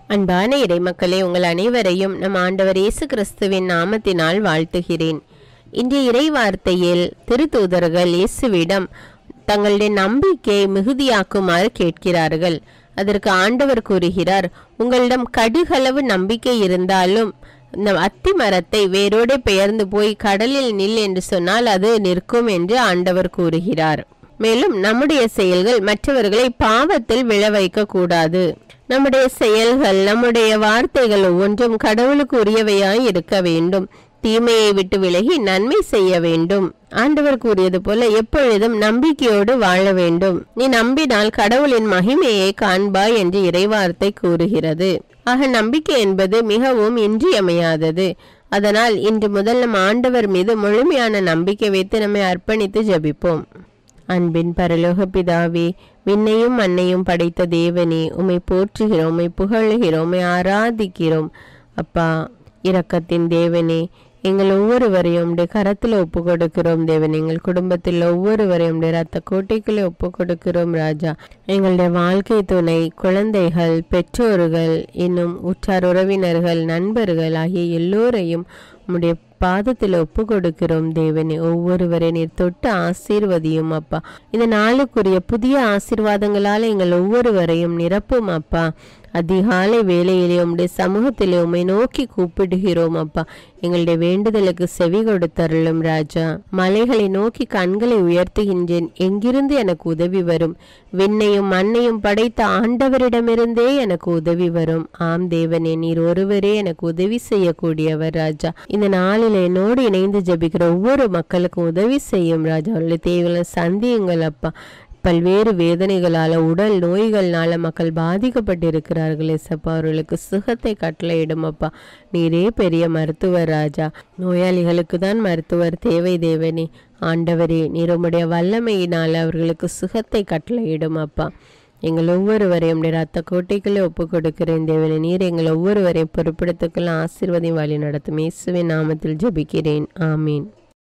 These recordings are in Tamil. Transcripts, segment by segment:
அன்பான இறைமக்களே, உங்கள் அனைவரையும் நம் ஆண்டவர் இயேசு கிறிஸ்துவின் நாமத்தினால் வாழ்த்துகிறேன். இன்றைய இறை வார்த்தையில் திருத்தூதர்கள் இயேசுவிடம் தங்களுடைய நம்பிக்கையை மிகுதியாக்குமாறு கேட்கிறார்கள். அதற்கு ஆண்டவர் கூறுகிறார், உங்களிடம் கடுகளவு நம்பிக்கை இருந்தாலும் இந்த அத்தி மரத்தை வேரோடு பெயர்ந்து போய் கடலில் நில் என்று சொன்னால் அது நிற்கும் என்று ஆண்டவர் கூறுகிறார். மேலும் நம்முடைய செயல்கள் மற்றவர்களை பாவத்தில் விழ வைக்க கூடாது. நம்முடைய செயல்கள், நம்முடைய வார்த்தைகள் ஒவ்வொன்றும் கடவுளுக்கு உரியவையாய் இருக்க வேண்டும். தீமையை விட்டு விலகி நன்மை செய்ய வேண்டும். ஆண்டவர் கூறியது போல எப்பொழுதும் நம்பிக்கையோடு வாழ வேண்டும். நீ நம்பினால் கடவுளின் மகிமையை காண்பாய் என்று இறைவார்த்தை கூறுகிறது. ஆக நம்பிக்கை என்பது மிகவும் இன்றியமையாதது. அதனால் இன்று முதல் நம் ஆண்டவர் மீது முழுமையான நம்பிக்கை வைத்து நம்மை அர்ப்பணித்து ஜெபிப்போம். அன்பின் பரலோக பிதாவே, விண்ணையும் மண்ணையும் படைத்த தேவனே, உம்மை போற்றுகிறோம், உம்மை புகழுகிறோம், உம்மை ஆராதிக்கிறோம். அப்பா, இரக்கத்தின் தேவனே, எங்கள் ஒவ்வொருவரையும் உடைய கரத்தில் ஒப்பு கொடுக்கிறோம். தேவன், எங்கள் குடும்பத்தில் ஒவ்வொருவரையும் உடைய ரத்த கோட்டைக்குள்ளே ஒப்பு கொடுக்கிறோம். ராஜா, எங்களுடைய வாழ்க்கை துணை, குழந்தைகள், பெற்றோர்கள், இன்னும் உற்றார் உறவினர்கள், நண்பர்கள் ஆகிய எல்லோரையும் உம்முடைய பாதத்தில் ஒப்பு கொடுக்கிறோம். தேவனே, ஒவ்வொருவரை நீர் தொட்டு ஆசீர்வதியும் அப்பா. இந்த நாளுக்குரிய புதிய ஆசீர்வாதங்களால் எங்கள் ஒவ்வொருவரையும் நிரப்பும் அப்பா. அதிகாலை வேளையிலே உம்முடைய சமூகத்திலே உம்மை நோக்கி கூப்பிடுகிறோம் அப்பா. எங்களுடைய வேண்டுதலுக்கு செவி கொடுத்தருளும் ராஜா. மலைகளை நோக்கி கண்களை உயர்த்துகின்றேன், எங்கிருந்து எனக்கு உதவி வரும்? விண்ணையும் மண்ணையும் படைத்த ஆண்டவரிடமிருந்தே எனக்கு உதவி வரும். ஆம் தேவனே, நீர் ஒருவரே எனக்கு உதவி செய்யக்கூடியவர் ராஜா. இந்த நாளில் என்னோடு இணைந்து ஜெபிக்கிற ஒவ்வொரு மக்களுக்கும் உதவி செய்யும் ராஜா. அவர்களுடைய தேவைகளை சந்தியுங்கள் அப்பா. பல்வேறு வேதனைகளால, உடல் நோய்கள்னால மக்கள் பாதிக்கப்பட்டிருக்கிறார்கள். ஏசப்பா, அவர்களுக்கு சுகத்தை கட்டளையிடும் அப்பா. நீரே பெரிய மருத்துவர் ராஜா. நோயாளிகளுக்கு தான் மருத்துவர் தேவை. தேவனே, ஆண்டவரே, நீர் உம்முடைய வல்லமையினால் அவர்களுக்கு சுகத்தை கட்டளையிடும் அப்பா. எங்கள் ஒவ்வொருவரையும் உடைய ரத்த கோட்டைக்குள்ளே ஒப்பு கொடுக்கிறேன். தேவனே, நீர் எங்கள் ஒவ்வொருவரையும் பொறுப்படுத்துக்குள்ள ஆசீர்வாதம் வழி நடத்தும். இயேசுவின் நாமத்தில் ஜெபிக்கிறேன். ஆமீன்.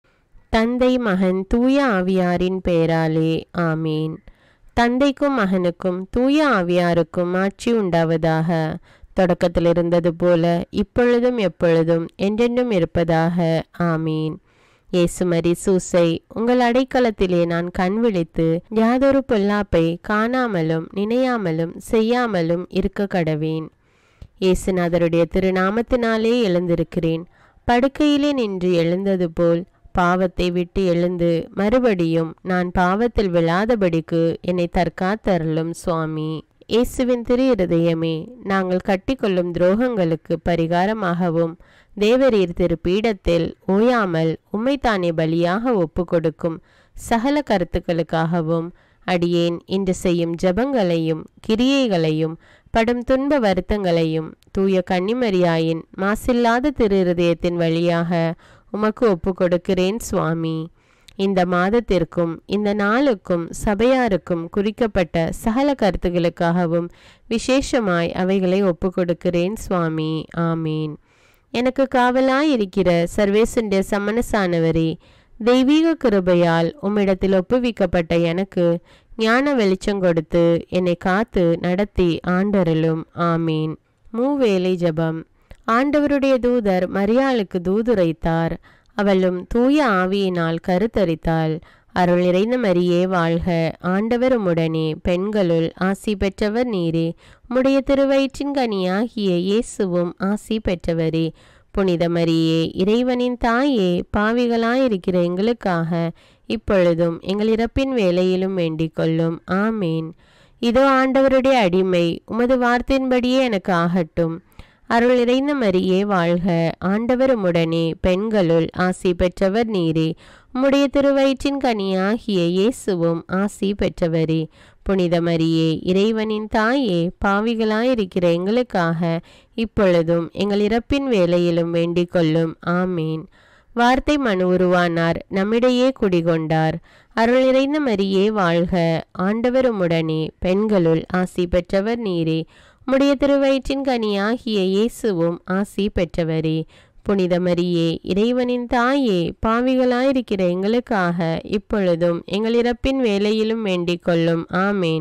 தந்தை, மகன், தூய ஆவியாரின் பெயராலே ஆமீன். தந்தைக்கும் மகனுக்கும் தூய ஆவியாருக்கும் ஆட்சி உண்டாவதாக. தொடக்கத்தில் இருந்தது போல இப்பொழுதும் எப்பொழுதும் என்றென்றும் இருப்பதாக. ஆமீன். இயேசுமரி சூசை, உங்கள் அடைக்கலத்திலே நான் கண் விழித்து யாதொரு பொல்லாப்பை காணாமலும் நினையாமலும் செய்யாமலும் இருக்க கடவேன். இயேசுநாதருடைய திருநாமத்தினாலே எழுந்திருக்கிறேன். படுக்கையிலே நின்று எழுந்தது போல் பாவத்தை விட்டு எழுந்து மறுபடியும் நான் பாவத்தில் விழாதபடிக்கு என்னை தற்காத்தருளும் சுவாமி. இயேசுவின் திரு இருதயமே, நாங்கள் கட்டிக்கொள்ளும் துரோகங்களுக்கு பரிகாரமாகவும் தேவரீர் திரு பீடத்தில் ஓயாமல் உம்மைத்தானே பலியாக ஒப்பு கொடுக்கும் சகல கருத்துக்களுக்காகவும் அடியேன் இன்று செய்யும் ஜபங்களையும் கிரியைகளையும் படும் துன்ப வருத்தங்களையும் தூய கன்னிமரியாயின் மாசில்லாத திரு இருதயத்தின் வழியாக உமக்கு ஒப்பு கொடுக்கிறேன் சுவாமி. இந்த மாதத்திற்கும் இந்த நாளுக்கும் சபையாருக்கும் குறிக்கப்பட்ட சகல கருத்துகளுக்காகவும் விசேஷமாய் அவைகளை ஒப்பு கொடுக்கிறேன் சுவாமி. ஆமீன். எனக்கு காவலாயிருக்கிற சர்வேசுடைய சமணசானவரே, தெய்வீக கிருபையால் உம்மிடத்தில் ஒப்புவிக்கப்பட்ட எனக்கு ஞான வெளிச்சம் கொடுத்து என்னை காத்து நடத்தி ஆண்டருளும். ஆமீன். மூவேளை ஜபம். ஆண்டவருடைய தூதர் மரியாளுக்கு தூதுரைத்தார். அவளும் தூய ஆவியினால் கருத்தரித்தாள். அருள் நிறைந்த மரியே வாழ்க, ஆண்டவர் உம்முடனே, பெண்களுள் ஆசி பெற்றவர் நீரே. உம்முடைய திருவயிற்றின் கனியாகிய இயேசுவும் ஆசி பெற்றவரே. புனித மரியே, இறைவனின் தாயே, பாவிகளாயிருக்கிற எங்களுக்காக இப்பொழுதும் எங்கள் இறப்பின் வேளையிலும் வேண்டிக் கொள்ளும். ஆமீன். இதோ ஆண்டவருடைய அடிமை, உமது வார்த்தையின்படியே எனக்கு ஆகட்டும். அருள் நிறைந்த மரியே வாழ்க, ஆண்டவர் உம்முடனே, பெண்களுள் ஆசி பெற்றவர் நீரே. உம்முடைய திருவயிற்றின் கனியாகிய இயேசுவும் ஆசி பெற்றவரே. புனித மரியே, இறைவனின் தாயே, பாவிகளாயிருக்கிற எங்களுக்காக இப்பொழுதும் எங்கள் இறப்பின் வேளையிலும் வேண்டிக் கொள்ளும். ஆமீன். வார்த்தை மனு உருவானார், நம்மிடையே குடிகொண்டார். அருள் நிறைந்த மரியே வாழ்க, ஆண்டவர் உம்முடனே, பெண்களுள் ஆசி பெற்றவர் நீரே. உம்முடைய திருவயிற்றின் கனியாகிய இயேசுவும் ஆசி பெற்றவரே. புனித மரியே, இறைவனின் தாயே, பாவிகளாயிருக்கிற எங்களுக்காக இப்பொழுதும் எங்கள் இறப்பின் வேளையிலும் வேண்டிக் கொள்ளும். ஆமேன்.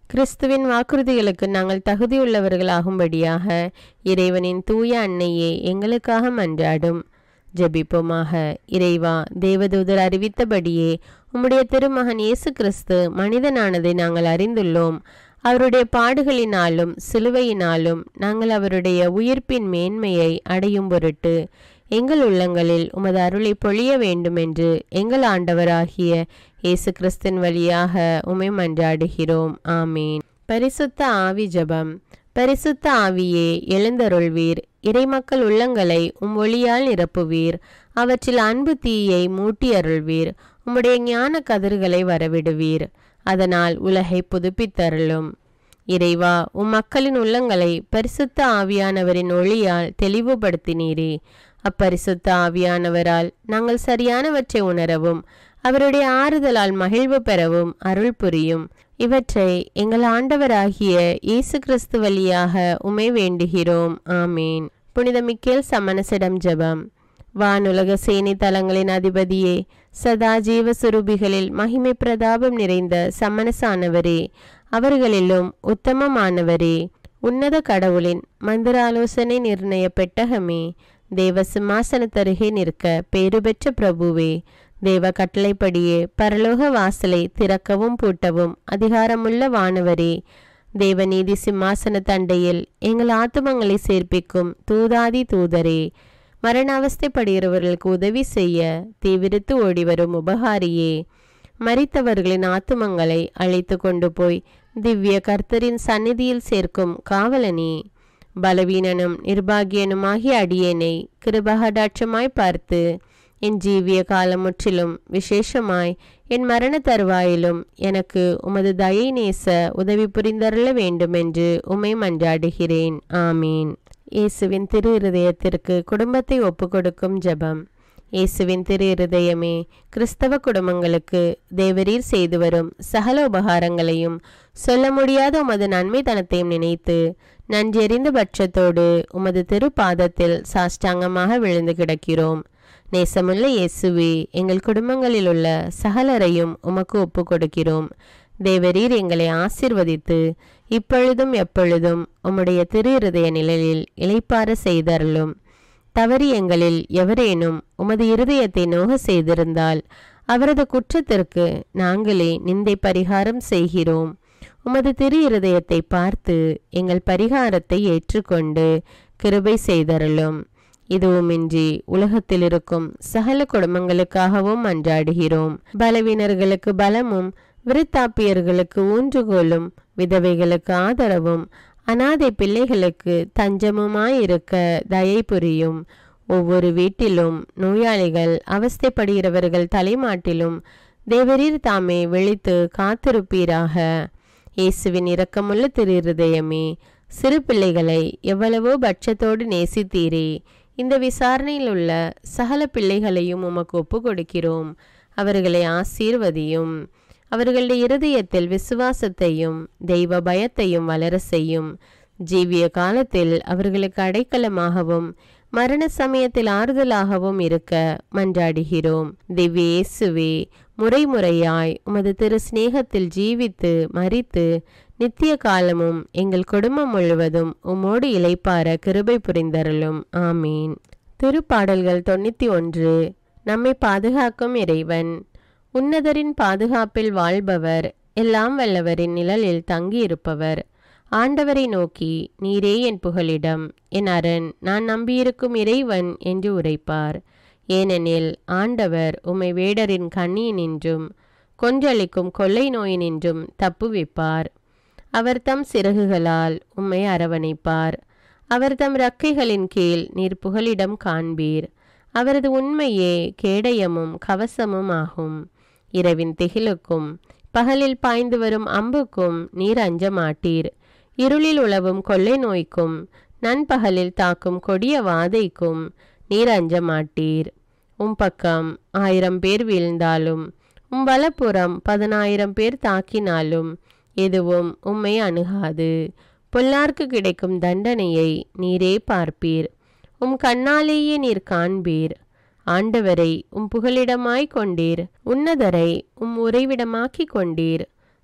கிறிஸ்துவின் வாக்குறுதிகளுக்கு நாங்கள் தகுதியுள்ளவர்களாகும்படியாக இறைவனின் தூய அன்னையே எங்களுக்காக மன்றாடும். ஜெபிப்போமாக. இறைவா, தேவதூதர் அறிவித்தபடியே உம்முடைய திருமகன் இயேசு கிறிஸ்து மனிதனானதை நாங்கள் அறிந்துள்ளோம். அவருடைய பாடுகளினாலும் சிலுவையினாலும் நாங்கள் அவருடைய உயிர்ப்பின் மேன்மையை அடையும் பொருட்டு எங்கள் உள்ளங்களில் உமது அருளை பொழிய வேண்டுமென்று எங்கள் ஆண்டவராகிய இயேசு கிறிஸ்தின் வழியாக உம்மை மன்றாடுகிறோம். ஆமீன். பரிசுத்த ஆவி ஜெபம். பரிசுத்த ஆவியே, எழுந்தருள்வீர். இறைமக்கள் உள்ளங்களை ஒளியால் நிரப்புவீர். அவற்றில் அன்பு தீயை மூட்டி அருள்வீர். உம்முடைய ஞான கதிர்களை வரவிடுவீர். அதனால் உலகை புதுப்பித்தருளும். இறைவா, மக்களின் உள்ளங்களை பரிசுத்த ஆவியானவரின் ஒளியால் தெளிவுபடுத்தினீரே. அப்பரிசுத்த ஆவியானவரால் நாங்கள் சரியானவற்றை உணரவும் அவருடைய ஆறுதலால் மகிழ்வு பெறவும் அருள் புரியும். இவற்றை எங்கள் ஆண்டவராகிய இயேசு கிறிஸ்து வழியாக உம்மை வேண்டுகிறோம். ஆமீன். புனித மிக்கேல் சமணசிடம் ஜெபம். வானுலக சேனை தலங்களின் அதிபதியே, சதா ஜீவ சுரூபிகளில் மகிமை பிரதாபம் நிறைந்த சமணசானவரே, அவர்களிலும் உத்தமமானவரே, உன்னத கடவுளின் மந்திராலோசனை நிர்ணய பெட்டகமே, தேவ சிம்மாசனத்தருகே நிற்க பேறு பெற்ற பிரபுவே, தேவ கட்டளைப்படியே பரலோக வாசலை திறக்கவும் பூட்டவும் அதிகாரமுள்ள வானவரே, தேவநீதி சிம்மாசன தண்டையில் எங்கள் ஆத்துமங்களை சேர்ப்பிக்கும் தூதாதி தூதரே, மரண அவஸ்தைப்படுகிறவர்களுக்கு உதவி செய்ய தீவிரித்து ஓடிவரும் உபகாரியே, மரித்தவர்களின் ஆத்துமங்களை அழைத்து கொண்டு போய் திவ்ய கர்த்தரின் சந்நிதியில் சேர்க்கும் காவலனே, பலவீனனும் நிர்பாகியனுமாகிய அடியேனை கிருபகடாட்சமாய் பார்த்து என் ஜீவிய காலம் முற்றிலும் விசேஷமாய் என் மரண தருவாயிலும் எனக்கு உமது தயை நேச உதவி புரிந்தருள வேண்டுமென்று உம்மை மன்றாடுகிறேன். ஆமீன். இயேசுவின் திரு இருதயத்திற்கு குடும்பத்தை ஒப்புக்கொடுக்கும் ஜெபம். இயேசுவின் திரு இருதயமே, கிறிஸ்தவ குடும்பங்களுக்கு தேவரீர் செய்து வரும் சகல உபகாரங்களையும் சொல்ல முடியாத உமது நன்மைத்தனத்தையும் நினைத்து நன்றெறிந்த பட்சத்தோடு உமது திருப்பாதத்தில் சாஷ்டாங்கமாக விழுந்து கிடக்கிறோம். நேசமுள்ள இயேசுவே, எங்கள் குடும்பங்களில் உள்ள சகலரையும் உமக்கு ஒப்பு கொடுக்கிறோம். தேவரீர் எங்களை ஆசீர்வதித்து இப்பொழுதும் எப்பொழுதும் உம்முடைய திரு இருதய நிழலில் இளைப்பாற செய்தருளும். தவறி எங்களில் எவரேனும் உமது இருதயத்தை நோக செய்திருந்தால் அவரது குற்றத்திற்கு நாங்களே நிந்தை பரிகாரம் செய்கிறோம். உமது திரு இருதயத்தை பார்த்து எங்கள் பரிகாரத்தை ஏற்றுக்கொண்டு கிருபை செய்தருளும். இதுவுமின்றி உலகத்தில் இருக்கும் சகல குடும்பங்களுக்காகவும் மன்றாடுகிறோம். பலவீனர்களுக்கு பலமும், விருத்தாப்பியர்களுக்கு ஊன்றுகோலும், விதவைகளுக்கு ஆதரவும், அநாதை பிள்ளைகளுக்கு தஞ்சமுமாயிருக்க தயை புரியும். ஒவ்வொரு வீட்டிலும் நோயாளிகள் அவஸ்தைப்படுகிறவர்கள் தலைமாட்டிலும் தேவரீர் தாமே விழித்து காத்திருப்பீராக. இயேசுவின் இரக்கமுள்ள திரு இருதயமே, சிறு பிள்ளைகளை எவ்வளவோ பட்சத்தோடு நேசித்தீரே. இந்த விசாரணையில் உள்ள சகல பிள்ளைகளையும் உமக்கு ஒப்பு கொடுக்கிறோம். அவர்களை ஆசீர்வதியும். அவர்களுடைய இருதயத்தில் விசுவாசத்தையும் தெய்வ பயத்தையும் வளர செய்யும். ஜீவிய காலத்தில் அவர்களுக்கு அடைக்கலமாகவும் மரண சமயத்தில் ஆறுதலாகவும் இருக்க மன்றாடுகிறோம். திவ்ய இயேசுவே, முறைமுறையாய் உமது திரு சிநேகத்தில் ஜீவித்து மரித்து நித்திய காலமும் எங்கள் குடும்பம் முழுவதும் உம்மோடு இளைப்பார கிருபை புரிந்தருளும். ஆமீன். திருப்பாடல்கள் 91. நம்மை பாதுகாக்கும் இறைவன். உன்னதரின் பாதுகாப்பில் வாழ்பவர், எல்லாம் வல்லவரின் நிழலில் தங்கியிருப்பவர். ஆண்டவரை நோக்கி, நீரே என் புகலிடம், என் அரண், நான் நம்பியிருக்கும் இறைவன் என்று உரைப்பார். ஏனெனில் ஆண்டவர் உம்மை வேடரின் கண்ணியினின்றும் கொன்றளிக்கும் கொள்ளை நோயினின்றும் தப்புவிப்பார். அவர் தம் சிறகுகளால் உம்மை அரவணைப்பார். அவர் தம் இறக்கைகளின் கீழ் நீர் புகலிடம் காண்பீர். அவரது உண்மையே கேடயமும் கவசமும் ஆகும். இரவின் திகிலுக்கும் பகலில் பாய்ந்து வரும் அம்புக்கும் நீர் அஞ்ச மாட்டீர். இருளில் உலவும் கொள்ளை நோய்க்கும் நண்பகலில் தாக்கும் கொடிய வாதைக்கும் நீர் அஞ்ச மாட்டீர். உம் பக்கம் 1000 பேர் வீழ்ந்தாலும் உம் வலப்புறம் 10,000 பேர் தாக்கினாலும் எதுவும் உம்மை அணுகாது. பொல்லார்க்கு கிடைக்கும் தண்டனையை நீரே பார்ப்பீர். உம் கண்ணாலேயே நீர் காண்பீர். ஆண்டவரை உம் புகலிடமாய் கொண்டீர். உன்னதரை உம் உறைவிடமாக்கி கொண்டீர்.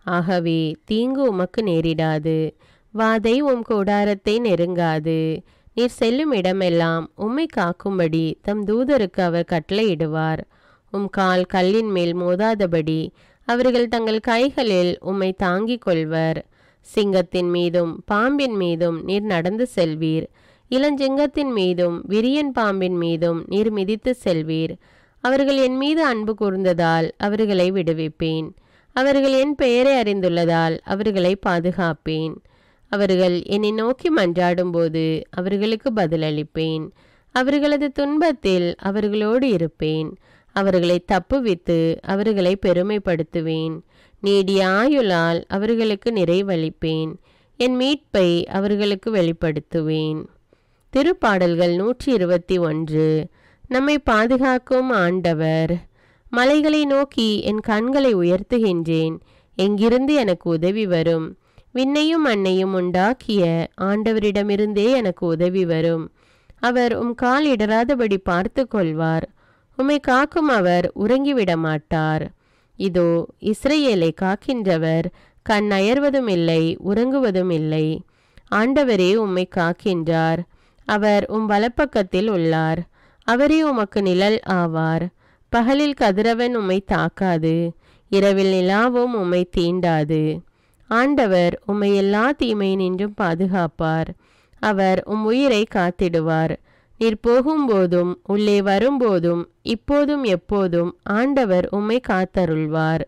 ஆகவே தீங்கு உமக்கு நேரிடாது, வாதை உம் கூடாரத்தை நெருங்காது. நீர் செல்லும் இடமெல்லாம் உம்மை காக்கும்படி தம் தூதருக்கு அவர் கட்டளையிடுவார். உம் கால் கல்லின் மேல் மோதாதபடி அவர்கள் தங்கள் கைகளில் உம்மை தாங்கிக் கொள்வர். சிங்கத்தின் மீதும் பாம்பின் மீதும் நீர் நடந்து செல்வீர், இளஞ்சிங்கத்தின் மீதும் விரியன் பாம்பின் மீதும் நீர் மிதித்து செல்வீர். அவர்கள் என் மீது அன்பு கூர்ந்ததால் அவர்களை விடுவிப்பேன். அவர்கள் என் பெயரை அறிந்துள்ளதால் அவர்களை பாதுகாப்பேன். அவர்கள் என்னை நோக்கி மன்றாடும்போது அவர்களுக்கு பதிலளிப்பேன். அவர்களது துன்பத்தில் அவர்களோடு இருப்பேன். அவர்களை தப்புவித்து அவர்களை பெருமைப்படுத்துவேன். நீடிய ஆயுளால் அவர்களுக்கு நிறைவளிப்பேன். என் மீட்பை அவர்களுக்கு வெளிப்படுத்துவேன். திருப்பாடல்கள் 121. நம்மை பாதுகாக்கும் ஆண்டவர். மலைகளை நோக்கி என் கண்களை உயர்த்துகின்றேன். எங்கிருந்து எனக்கு உதவி வரும்? விண்ணையும் மண்ணையும் உண்டாக்கிய ஆண்டவரிடமிருந்தே எனக்கு உதவி வரும். அவர் உம் கால் இடராதபடி பார்த்து கொள்வார். உம்மை காக்கும் அவர் உறங்கிவிட மாட்டார். இதோ இஸ்ரவேலை காக்கின்றவர் கண் அயர்வதும் இல்லை, உறங்குவதும் இல்லை. ஆண்டவரே உம்மை காக்கின்றார். அவர் உம் வலப்பக்கத்தில் உள்ளார். அவரே உமக்கு நிழல் ஆவார். பகலில் கதிரவன் உம்மை தாக்காது, இரவில் நிலாவும் உம்மை தீண்டாது. ஆண்டவர் உம்மை எல்லா தீமையினின்றும் பாதுகாப்பார். அவர் உம் உயிரை காத்திடுவார். நீர் போகும்போதும் உள்ளே வரும்போதும் இப்போதும் எப்போதும் ஆண்டவர் உம்மை காத்தருள்வார்.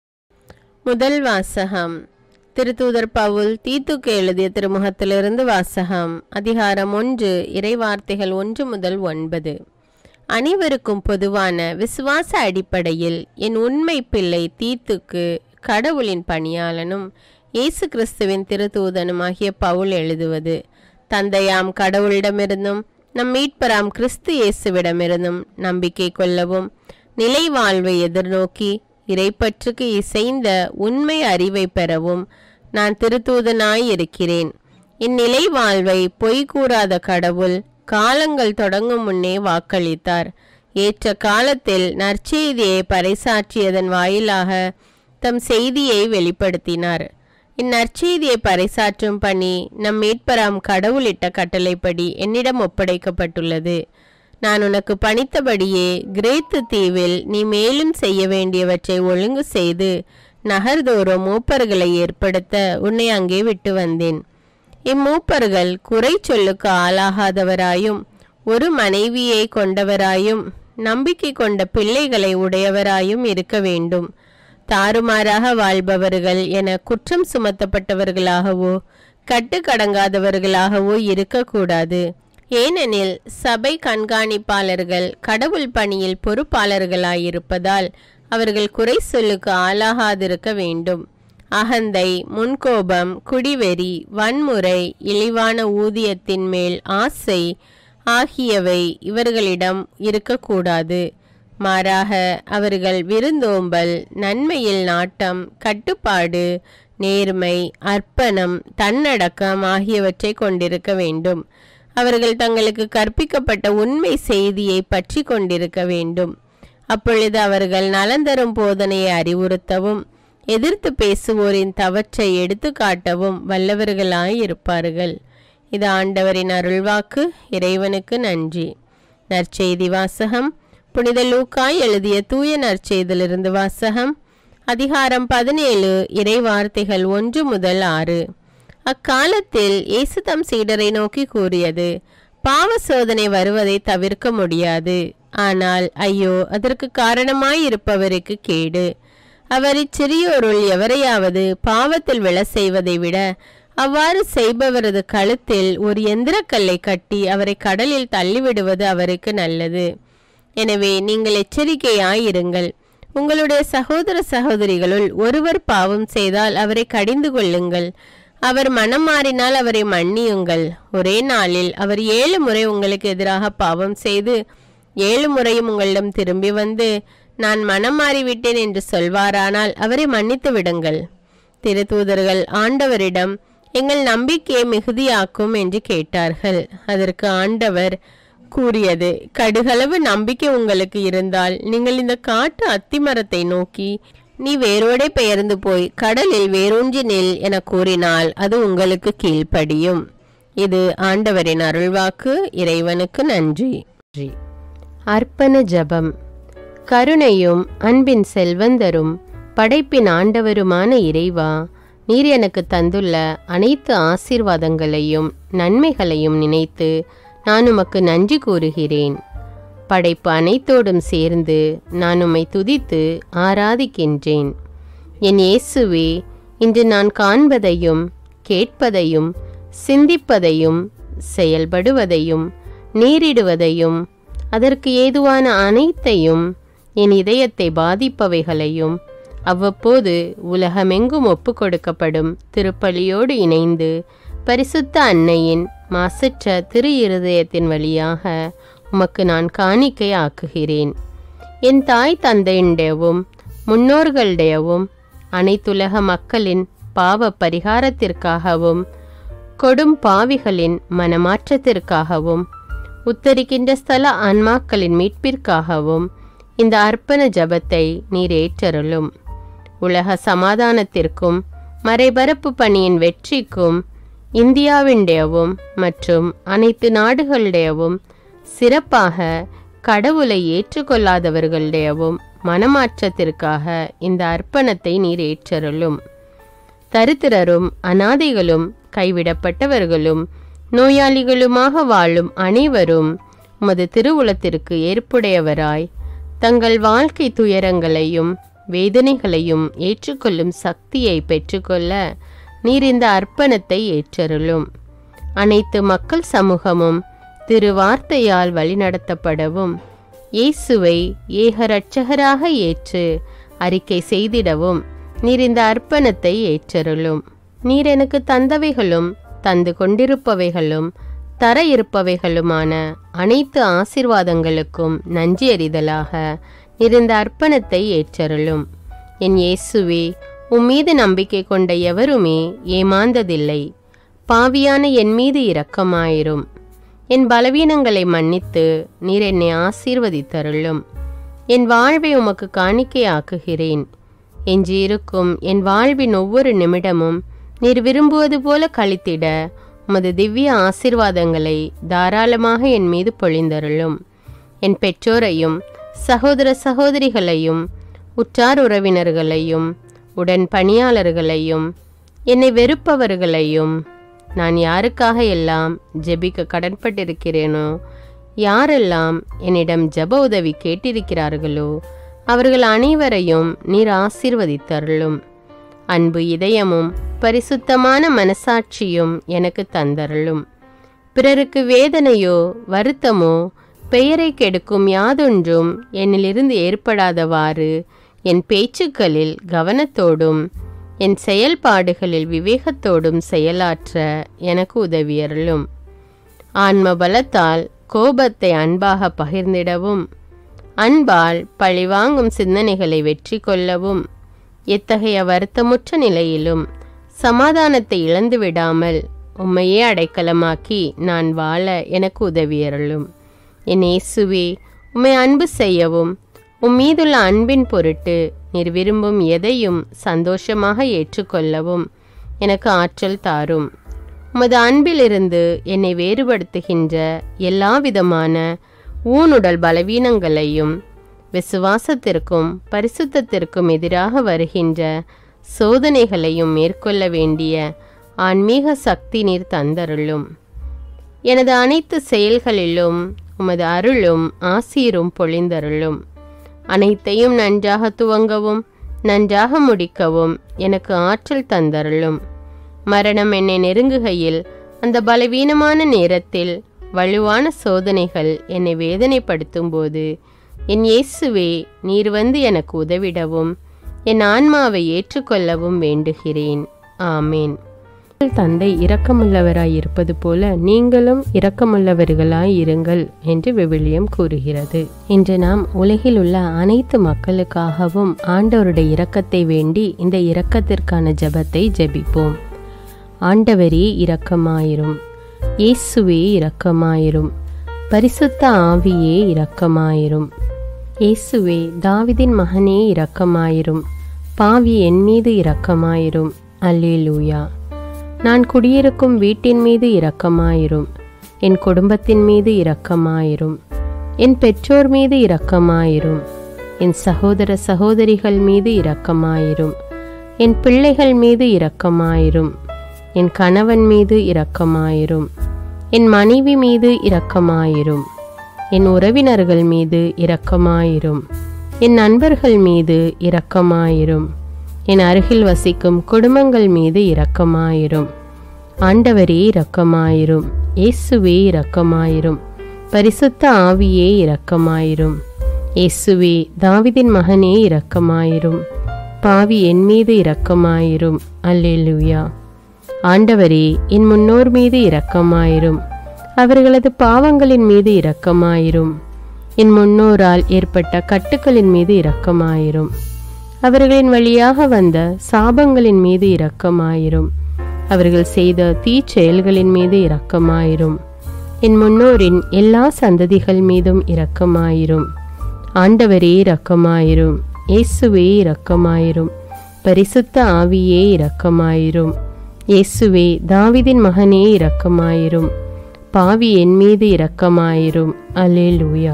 முதல் வாசகம். திருத்தூதர் பவுல் தீத்துக்கு எழுதிய திருமுகத்திலிருந்து வாசகம். அதிகாரம் 1, இறைவார்த்தைகள் 1 முதல் 9. அனைவருக்கும் பொதுவான விசுவாச அடிப்படையில் என் உண்மை பிள்ளை தீத்துக்கு கடவுளின் பணியாளனும் இயேசு கிறிஸ்துவின் திருத்தூதனுமாகிய பவுல் எழுதுவது. தந்தையாம் கடவுளிடமிருந்தும் நம் மீட்பராம் கிறிஸ்து இயேசுவிடமிருந்தும் நம்பிக்கை கொள்ளவும், நிலை வாழ்வை எதிர்நோக்கி இறைப்பற்றுக்கு இசைந்த உண்மை அறிவை பெறவும் நான் திருத்தூதனாய் இருக்கிறேன். இந்நிலை வாழ்வை பொய் கூறாத கடவுள் காலங்கள் தொடங்கும் முன்னே வாக்களித்தார். ஏற்ற காலத்தில் நற்செய்தியை பறைசாற்றியதன் வாயிலாக தம் செய்தியை வெளிப்படுத்தினார். இந்நற்செய்தியை பறைசாற்றும் பணி நம் மீட்பராம் கடவுளிட்ட கட்டளைப்படி என்னிடம் ஒப்படைக்கப்பட்டுள்ளது. நான் உனக்கு பணித்தபடியே கிரேத்து தீவில் நீ மேலும் செய்ய வேண்டியவற்றை ஒழுங்கு செய்து நகர்தோறும் மூப்பர்களை ஏற்படுத்த உன்னை அங்கே விட்டு வந்தேன். இம்மூப்பர்கள் குறை சொல்லுக்கு ஆளாகாதவராயும், ஒரு மனைவியை கொண்டவராயும், நம்பிக்கை கொண்ட பிள்ளைகளை உடையவராயும் இருக்க வேண்டும். தாறுமாறாக வாழ்பவர்கள் என குற்றம் சுமத்தப்பட்டவர்களாகவோ கட்டுக்கடங்காதவர்களாகவோ இருக்கக்கூடாது. ஏனெனில் சபை கண்காணிப்பாளர்கள் கடவுள் பணியில் பொறுப்பாளர்களாயிருப்பதால் அவர்கள் குறை சொல்லுக்கு ஆளாகாதிருக்க வேண்டும். அகந்தை, முன்கோபம், குடிவெறி, வன்முறை, இழிவான ஊதியத்தின் மேல் ஆசை ஆகியவை இவர்களிடம் இருக்கக்கூடாது. மாறாக அவர்கள் விருந்தோம்பல், நன்மையில் நாட்டம், கட்டுப்பாடு, நேர்மை, அர்ப்பணம், தன்னடக்கம் ஆகியவற்றை கொண்டிருக்க வேண்டும். அவர்கள் தங்களுக்கு கற்பிக்கப்பட்ட உண்மை செய்தியை பற்றி கொண்டிருக்க வேண்டும். அப்பொழுது அவர்கள் நலந்தரும் போதனையை அறிவுறுத்தவும், எதிர்த்து பேசுவோரின் தவற்றை எடுத்து காட்டவும் வல்லவர்களாயிருப்பார்கள். இது ஆண்டவரின் அருள்வாக்கு. இறைவனுக்கு நன்றி. நற்செய்தி வாசகம். புனித லூக்கா எழுதிய தூய நற்செய்தியிலிருந்து வாசகம். அதிகாரம் 17, இறைவார்த்தைகள் 1 முதல் 6. அக்காலத்தில் இயேசு தம் சீடரை நோக்கி கூறியது, பாவ சோதனை வருவதை தவிர்க்க முடியாது. ஆனால் ஐயோ, அதற்கு காரணமாயிருப்பவருக்கு கேடு. அவர் இச்சிறியோருள் எவரையாவது பாவத்தில் விழ செய்வதை விட அவ்வாறு செய்பவரது கழுத்தில் ஒரு எந்திரக்கல்லை கட்டி அவரை கடலில் தள்ளிவிடுவது அவருக்கு நல்லது. எனவே நீங்கள் எச்சரிக்கையாயிருங்கள். உங்களுடைய சகோதர சகோதரிகளுள் ஒருவர் பாவம் செய்தால் அவரை கடிந்து கொள்ளுங்கள். அவர் மனம் மாறினால் அவரை மன்னியுங்கள். ஒரே நாளில் அவர் 7 முறை உங்களுக்கு எதிராக பாவம் செய்து 7 முறையும் உங்களிடம் திரும்பி வந்து நான் மனம் மாறிவிட்டேன் என்று சொல்வாரானால் அவரை மன்னித்து விடுங்கள். திருத்தூதர்கள் ஆண்டவரிடம் எங்கள் நம்பிக்கையை மிகுதியாக்கும் என்று கேட்டார்கள். அதற்கு ஆண்டவர் கூறியது, கடுகளவு நம்பிக்கை உங்களுக்கு இருந்தால் நீங்கள் இந்த காட்டு அத்திமரத்தை நோக்கி நீ வேரோடே பெயர்ந்து போய் கடலில் வேரூன்றி நில் என கூறினால் அது உங்களுக்கு கீழ்ப்படியும். இது ஆண்டவரின் அருள்வாக்கு. இறைவனுக்கு நன்றி. அர்ப்பண ஜெபம். கருணையும் அன்பின் செல்வந்தரும் படைப்பின் ஆண்டவருமான இறைவா, நீர் எனக்கு தந்துள்ள அனைத்து ஆசீர்வாதங்களையும் நன்மைகளையும் நினைத்து நான் உமக்கு நன்றி கூறுகிறேன். படைப்பு அனைத்தோடும் சேர்ந்து நான் உம்மை துதித்து ஆராதிக்கின்றேன். என் இயேசுவே, இன்று நான் காண்பதையும் கேட்பதையும் சிந்திப்பதையும் செயல்படுவதையும் நேரிடுவதையும் அதற்கு ஏதுவான அனைத்தையும் என் இதயத்தை பாதிப்பவைகளையும் அவ்வப்போது உலகமெங்கும் ஒப்பு கொடுக்கப்படும் திருப்பலியோடு இணைந்து பரிசுத்த அன்னையின் மாசற்ற திரு இருதயத்தின் வழியாக உமக்கு நான் காணிக்கை ஆக்குகிறேன். என் தாய் தந்தையுடையவும் முன்னோர்களுடையவும் அனைத்துலக மக்களின் பாவ பரிகாரத்திற்காகவும் கொடும் பாவிகளின் மனமாற்றத்திற்காகவும் உத்தரிக்கின்ற ஸ்தல ஆன்மாக்களின் மீட்பிற்காகவும் இந்த அர்ப்பண ஜபத்தை நீர் ஏற்றருளும். உலக சமாதானத்திற்கும் மறைபரப்பு பணியின் வெற்றிக்கும் இந்தியாவின்டையவும் மற்றும் அனைத்து நாடுகளுடையவும் சிறப்பாக கடவுளை ஏற்றுக்கொள்ளாதவர்களுடையவும் மனமாற்றத்திற்காக இந்த அர்ப்பணத்தை நீர் ஏற்றருளும். தரித்திரரும் அனாதைகளும் கைவிடப்பட்டவர்களும் நோயாளிகளுமாக வாழும் அனைவரும் உமது திருவுளத்திற்கு ஏற்புடையவராய் தங்கள் வாழ்க்கை துயரங்களையும் வேதனைகளையும் ஏற்றுக்கொள்ளும் சக்தியை பெற்றுக்கொள்ள நீர் இந்த அர்ப்பணத்தை ஏற்றருளும். அனைத்து மக்கள் சமூகமும் திருவார்த்தையால் வழிநடத்தப்படவும் இயேசுவை ஏக இரட்சகராக ஏற்று அறிக்கை செய்திடவும் நீர் இந்த அர்ப்பணத்தை ஏற்றருளும். நீர் எனக்கு தந்தவைகளும் தந்து கொண்டிருப்பவைகளும் தர இருப்பவைகளுமான அனைத்து ஆசீர்வாதங்களுக்கும் நன்றி அறிதலாக நீர் இந்த அர்ப்பணத்தை ஏற்றருளும். என் இயேசுவே, உம்மீது நம்பிக்கை கொண்ட எவருமே ஏமாந்ததில்லை. பாவியான என் மீது இரக்கமாயிரும். என் பலவீனங்களை மன்னித்து நீர் என்னை ஆசீர்வதித்தருளும். என் வாழ்வை உமக்கு காணிக்கையாக்குகிறேன். எஞ்சியிருக்கும் என் வாழ்வின் ஒவ்வொரு நிமிடமும் நீர் விரும்புவது போல கழித்திட உமது திவ்ய ஆசீர்வாதங்களை தாராளமாக என் மீது பொழிந்தருளும். என் பெற்றோரையும் சகோதர சகோதரிகளையும் உற்றார் உறவினர்களையும் உடன் பணியாளர்களையும் என்னை வெறுப்பவர்களையும் நான் யாருக்காக எல்லாம் ஜெபிக்க கடன்பட்டிருக்கிறேனோ, யாரெல்லாம் என்னிடம் ஜெப உதவி கேட்டிருக்கிறார்களோ அவர்கள் அனைவரையும் நீர் ஆசீர்வதித்தருளும். அன்பு இதயமும் பரிசுத்தமான மனசாட்சியும் எனக்கு தந்தருளும். பிறருக்கு வேதனையோ வருத்தமோ பெயரை கெடுக்கும் யாதொன்றும் என்னிலிருந்து ஏற்படாதவாறு என் பேச்சுக்களில் கவனத்தோடும் என் செயல்பாடுகளில் விவேகத்தோடும் செயலாற்ற எனக்கு உதவியருளும். ஆன்ம பலத்தால் கோபத்தை அன்பாக பகிர்ந்திடவும் அன்பால் பழிவாங்கும் சிந்தனைகளை வெற்றி கொள்ளவும் எத்தகைய வருத்தமுற்ற நிலையிலும் சமாதானத்தை இழந்து விடாமல் உம்மையே அடைக்கலமாக்கி நான் வாழ எனக்கு உதவியருளும். என் இயேசுவே, உம்மை அன்பு செய்யவும் உம்மீதுள்ள அன்பின் பொருட்டு நீர் விரும்பும் எதையும் சந்தோஷமாக ஏற்றுக்கொள்ளவும் எனக்கு ஆற்றல் தாரும். உமது அன்பிலிருந்து என்னை வேறுபடுத்துகின்ற எல்லா விதமான ஊனுடல் பலவீனங்களையும் விசுவாசத்திற்கும் பரிசுத்தத்திற்கும் எதிராக வருகின்ற சோதனைகளையும் மேற்கொள்ள வேண்டிய ஆன்மீக சக்தி நீர் தந்தருளும். எனது அனைத்து செயல்களிலும் உமது அருளும் ஆசீரும் பொழிந்தருளும். அனைத்தையும் நன்றாக துவங்கவும் நன்றாக முடிக்கவும் எனக்கு ஆற்றல் தந்தருளும். மரணம் என்னை நெருங்குகையில் அந்த பலவீனமான நேரத்தில் வலுவான சோதனைகள் என்னை வேதனைப்படுத்தும் போது என் இயேசுவே, நீர் வந்து எனக்கு உதவிடவும் என் ஆன்மாவை ஏற்றுக்கொள்ளவும் வேண்டுகிறேன். ஆமேன். தந்தை இரக்கமுள்ளவராய் இருப்பது போல நீங்களும் இரக்கமுள்ளவர்களாய் இருங்கள் என்று விவிலியம் கூறுகிறது. இன்று நாம் உலகில் உள்ள அனைத்து மக்களுக்காகவும் ஆண்டவருடைய இரக்கத்தை வேண்டி இந்த இரக்கத்திற்கான ஜெபத்தை ஜெபிப்போம். ஆண்டவரே இரக்கமாயிரும். இயேசுவே இரக்கமாயிரும். பரிசுத்த ஆவியே இரக்கமாயிரும். இயேசுவே, தாவீதின் மகனே இரக்கமாயிரும். பாவி என் மீது இரக்கமாயிரும். அல்லேலூயா. நான் குடியிருக்கும் வீட்டின் மீது இரக்கமாயிரும். என் குடும்பத்தின் மீது இரக்கமாயிரும். என் பெற்றோர் மீது இரக்கமாயிரும். என் சகோதர சகோதரிகள் மீது இரக்கமாயிரும். என் பிள்ளைகள் மீது இரக்கமாயிரும். என் கணவன் மீது இரக்கமாயிரும். என் மனைவி மீது இரக்கமாயிரும். என் உறவினர்கள் மீது இரக்கமாயிரும். என் நண்பர்கள் மீது இரக்கமாயிரும். என் அருகில் வசிக்கும் குடும்பங்கள் மீது இரக்கமாயிரும். ஆண்டவரே இரக்கமாயிரும். இயேசுவே இரக்கமாயிரும். பரிசுத்த ஆவியே இரக்கமாயிரும். இயேசுவே தாவீதின் மகனே இரக்கமாயிரும். பாவி என் மீது இரக்கமாயிரும். அல்லேலூயா. ஆண்டவரே என் முன்னோர் மீது இரக்கமாயிரும். அவர்களது பாவங்களின் மீது இரக்கமாயிரும். என் முன்னோரால் ஏற்பட்ட கட்டுக்களின் மீது இரக்கமாயிரும். அவர்களின் வழியாக வந்த சாபங்களின் மீது இரக்கமாயிரும். அவர்கள் செய்த தீச்செயல்களின் மீது இரக்கமாயிரும். என் முன்னோரின் எல்லா சந்ததிகள் மீதும் இரக்கமாயிரும். ஆண்டவரே இரக்கமாயிரும். இயேசுவே இரக்கமாயிரும். பரிசுத்த ஆவியே இரக்கமாயிரும். இயேசுவே தாவீதின் மகனே இரக்கமாயிரும். பாவி என் மீது இரக்கமாயிரும். அல்லேலூயா.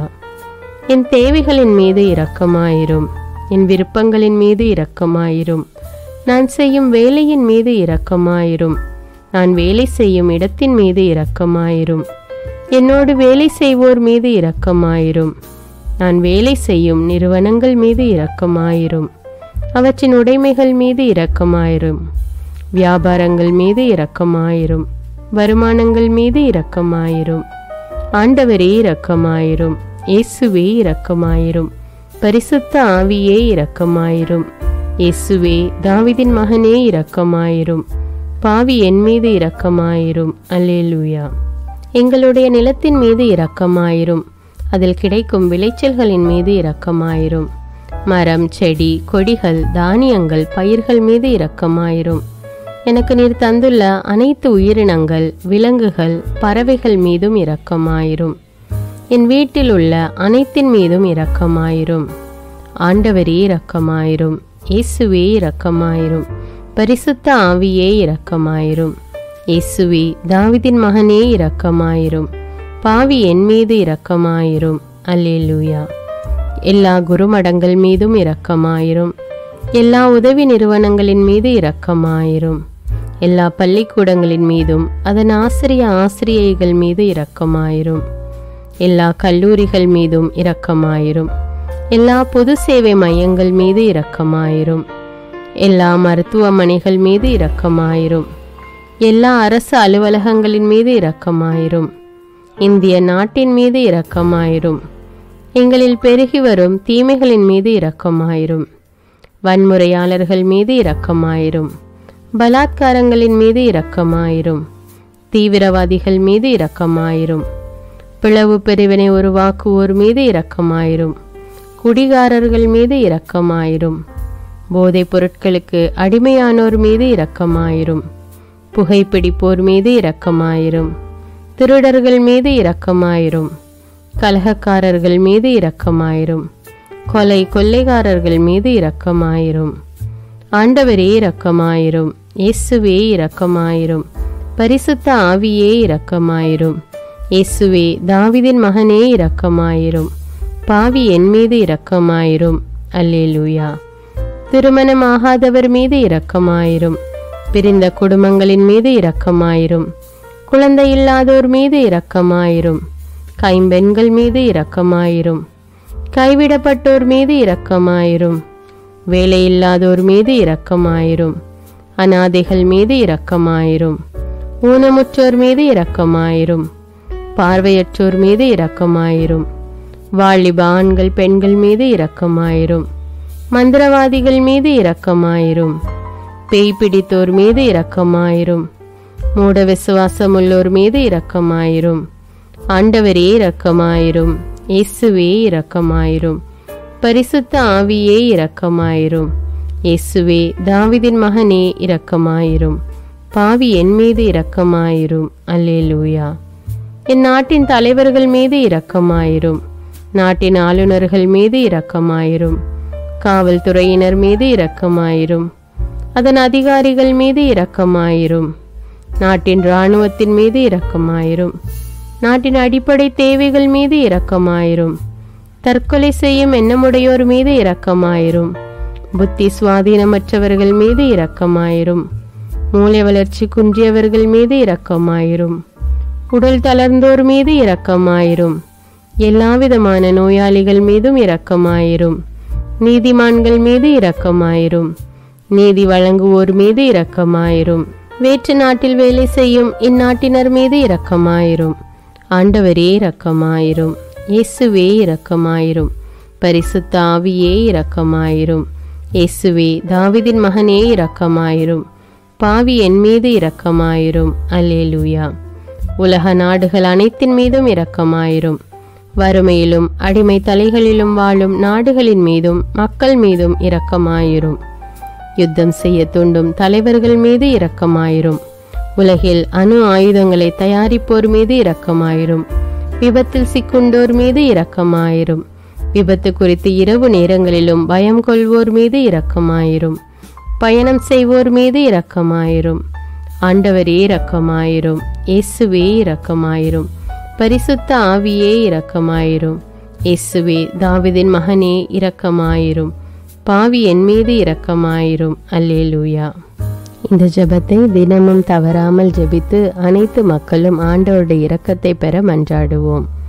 என் தேவைகளின் மீது இரக்கமாயிரும். என் விருப்பங்களின் மீது இரக்கமாயிரும். நான் செய்யும் வேலையின் மீது இரக்கமாயிரும். நான் வேலை செய்யும் இடத்தின் மீது இரக்கமாயிரும். என்னோடு வேலை செய்வோர் மீது இரக்கமாயிரும். நான் வேலை செய்யும் நிறுவனங்கள் மீது இரக்கமாயிரும். அவற்றின் உடைமைகள் மீது இரக்கமாயிரும். வியாபாரங்கள் மீது இரக்கமாயிரும். வருமானங்கள் மீது இரக்கமாயிரும். ஆண்டவரே இரக்கமாயிரும். இயேசுவே இரக்கமாயிரும். பரிசுத்த ஆவியே இரக்கமாயிரும். இயேசுவே தாவீதின் மகனே இரக்கமாயிரும். பாவி என் மீது இரக்கமாயிரும். அல்லேலூயா. எங்களுடைய நிலத்தின் மீது இரக்கமாயிரும். அதில் கிடைக்கும் விளைச்சல்களின் மீது இரக்கமாயிரும். மரம், செடி, கொடிகள், தானியங்கள், பயிர்கள் மீது இரக்கமாயிரும். எனக்கு நீர் தந்துள்ள அனைத்து உயிரினங்கள், விலங்குகள், பறவைகள் மீதும் இரக்கமாயிரும். என் வீட்டில் உள்ள அனைத்தின் மீதும் இரக்கமாயிரும். ஆண்டவரே இரக்கமாயிரும். இயேசுவே இரக்கமாயிரும். பரிசுத்த ஆவியே இரக்கமாயிரும். இயேசுவே தாவீதின் மகனே இரக்கமாயிரும். பாவி என் மீது இரக்கமாயிரும். அல்லேலூயா. எல்லா குருமடங்கள் மீதும் இரக்கமாயிரும். எல்லா உதவி நிறுவனங்களின் மீது இரக்கமாயிரும். எல்லா பள்ளிக்கூடங்களின் மீதும் அதன் ஆசிரியைகள் மீது இரக்கமாயிரும். எல்லா கல்லூரிகள் மீதும் இரக்கமாயிரும். எல்லா பொது சேவை மையங்கள் மீது இரக்கமாயிரும். எல்லா மருத்துவமனைகள் மீது இரக்கமாயிரும். எல்லா அரசு அலுவலகங்களின் மீது இரக்கமாயிரும். இந்திய நாட்டின் மீது இரக்கமாயிரும். எங்களில் பெருகி வரும் தீமைகளின் மீது இரக்கமாயிரும். வன்முறையாளர்கள் மீது இரக்கமாயிரும். பலாத்காரங்களின் மீது இரக்கமாயிரும். தீவிரவாதிகள் மீது இரக்கமாயிரும். பிளவு பிரிவினை உருவாக்குவோர் மீது இரக்கமாயிரும். குடிகாரர்கள் மீது இரக்கமாயிரும். போதைப் பொருட்களுக்கு அடிமையானோர் மீது இரக்கமாயிரும். புகைப்பிடிப்போர் மீது இரக்கமாயிரும். திருடர்கள் மீது இரக்கமாயிரும். கலகக்காரர்கள் மீது இரக்கமாயிரும். கொள்ளைக்காரர்கள் மீது இரக்கமாயிரும். ஆண்டவரே இரக்கமாயிரும். இயேசுவே இரக்கமாயிரும். பரிசுத்த ஆவியே இரக்கமாயிரும். இயேசுவே தாவீதின் மகனே இரக்கமாயிரும். பாவி என் மீது இரக்கமாயிரும். அல்லேலூயா. திருமணமாகாதவர் மீது இரக்கமாயிரும். பிரிந்த குடும்பங்களின் மீது இரக்கமாயிரும். குழந்தை இல்லாதோர் மீது இரக்கமாயிரும். கைம்பெண்கள் மீது இரக்கமாயிரும். கைவிடப்பட்டோர் மீது இரக்கமாயிரும். வேலையில்லாதோர் மீது இரக்கமாயிரும். அநாதைகள் மீது இரக்கமாயிரும். ஊனமுற்றோர் மீது இரக்கமாயிரும். பார்வையற்றோர் மீது இரக்கமாயிரும். வாலிப ஆண்கள் பெண்கள் மீது இரக்கமாயிரும். மந்திரவாதிகள் மீது இரக்கமாயிரும். பேய் பிடித்தோர் மீது இரக்கமாயிரும். மூட விசுவாசமுள்ளோர் மீது இரக்கமாயிரும். ஆண்டவரே இரக்கமாயிரும். இயேசுவே இரக்கமாயிரும். பரிசுத்த ஆவியே இரக்கமாயிரும். இயேசுவே தாவீதின் மகனே இரக்கமாயிரும். பாவி என் மீது இரக்கமாயிரும். அல்லேலூயா. என் நாட்டின் தலைவர்கள் மீது இரக்கமாயிரும். நாட்டின் ஆளுநர்கள் மீது இரக்கமாயிரும். காவல்துறையினர் மீது இரக்கமாயிரும். அதன் அதிகாரிகள் மீது இரக்கமாயிரும். நாட்டின் இராணுவத்தின் மீது இரக்கமாயிரும். நாட்டின் அடிப்படை தேவைகள் மீது இரக்கமாயிரும். தற்கொலை செய்யும் எண்ணமுடையோர் மீது இரக்கமாயிரும். புத்தி சுவாதீனமற்றவர்கள் மீது இரக்கமாயிரும். மூளை வளர்ச்சி குன்றியவர்கள் மீது இரக்கமாயிரும். உடல் தளர்ந்தோர் மீது இரக்கமாயிரும். எல்லாவிதமான நோயாளிகள் மீதும் இரக்கமாயிரும். நீதிமான்கள் மீது இரக்கமாயிரும். நீதி வழங்குவோர் மீது இரக்கமாயிரும். வேற்று நாட்டில் வேலை செய்யும் இந்நாட்டினர் மீது இரக்கமாயிரும். ஆண்டவரே இரக்கமாயிரும். இயேசுவே இரக்கமாயிரும். பரிசுத்த ஆவியே இரக்கமாயிரும். இயேசுவே தாவீதின் மகனே இரக்கமாயிரும். பாவி என் மீது இரக்கமாயிரும். அல்லேலூயா. உலக நாடுகள் அனைத்தின் மீதும் இரக்கமாயிரும். வறுமையிலும் அடிமை தலைகளிலும் வாழும் நாடுகளின் மீதும் மக்கள் மீதும் இரக்கமாயிரும். யுத்தம் செய்ய தூண்டும் தலைவர்கள் மீது இரக்கமாயிரும். உலகில் அணு ஆயுதங்களை தயாரிப்போர் மீது இரக்கமாயிரும். விபத்தில் சிக்குண்டோர் மீது இரக்கமாயிரும். விபத்து குறித்து இரவு நேரங்களிலும் பயம் கொள்வோர் மீது இரக்கமாயிரும். பயணம் செய்வோர் மீது இரக்கமாயிரும். ஆண்டவரே இரக்கமாயிரும். இயேசுவே இரக்கமாயிரும். பரிசுத்த ஆவியே இரக்கமாயிரும். இயேசுவே தாவீதின் மகனே இரக்கமாயிரும். பாவி என் மீது இரக்கமாயிரும். அல்லேலூயா. இந்த ஜெபத்தை தினமும் தவறாமல் ஜெபித்து அனைத்து மக்களும் ஆண்டவருடைய இரக்கத்தை பெற மன்றாடுவோம்.